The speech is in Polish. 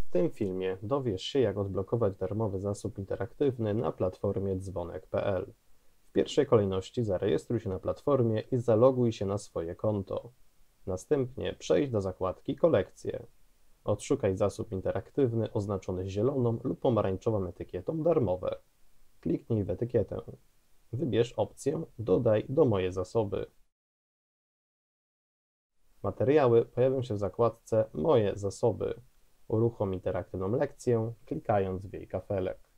W tym filmie dowiesz się, jak odblokować darmowy zasób interaktywny na platformie dzwonek.pl. W pierwszej kolejności zarejestruj się na platformie i zaloguj się na swoje konto. Następnie przejdź do zakładki Kolekcje. Odszukaj zasób interaktywny oznaczony zieloną lub pomarańczową etykietą darmowe. Kliknij w etykietę. Wybierz opcję Dodaj do moje zasoby. Materiały pojawią się w zakładce Moje zasoby. Uruchom interaktywną lekcję, klikając w jej kafelek.